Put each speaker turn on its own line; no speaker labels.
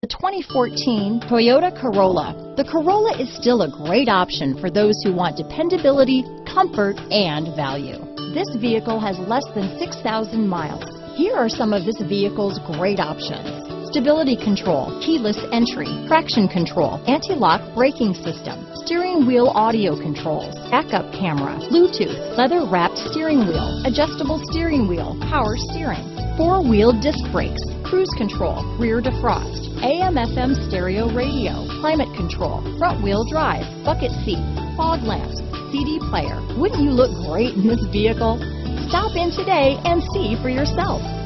2014 Toyota Corolla. The Corolla is still a great option for those who want dependability, comfort, and value. This vehicle has less than 6,000 miles. Here are some of this vehicle's great options: stability control, keyless entry, traction control, anti-lock braking system, steering wheel audio controls, backup camera, Bluetooth, leather-wrapped steering wheel, adjustable steering wheel, power steering, four-wheel disc brakes, cruise control, rear defrost, AM/FM stereo radio, climate control, front-wheel drive, bucket seats, fog lamps, CD player. Wouldn't you look great in this vehicle? Stop in today and see for yourself.